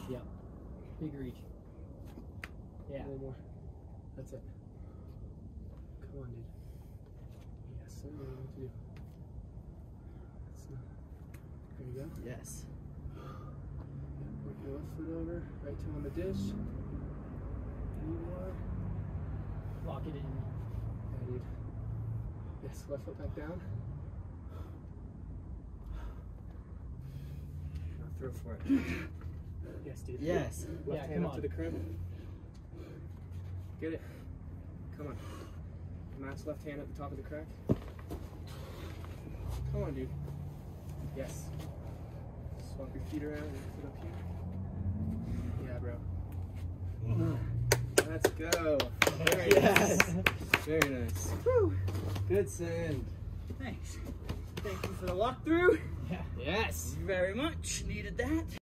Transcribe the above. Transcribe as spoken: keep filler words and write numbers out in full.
Yep. Big reach. Yeah. A little more. That's it. Come on, dude. Yes, sir. What do you want to do? That's not... There you go. Yes. Work your left foot over, right toe on the dish. Knee more. Lock it in. Yeah, dude. Yes, left foot back down. Now throw for it. Yes, dude. Yes. Left Yeah, hand come up on. to the crib. Get it. Come on. Match left hand at the top of the crack. Come on, dude. Yes. Swap your feet around and foot up here. Yeah, bro. Mm. Let's go. Very Yes. nice. Very nice. Woo. Good send. Thanks. Thank you for the walkthrough. Yeah. Yes. Very much. Needed that.